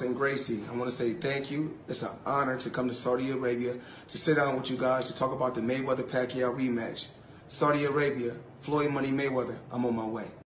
and Gracie, I want to say thank you. It's an honor to come to Saudi Arabia to sit down with you guys to talk about the Mayweather-Pacquiao rematch. Saudi Arabia, Floyd Money Mayweather, I'm on my way.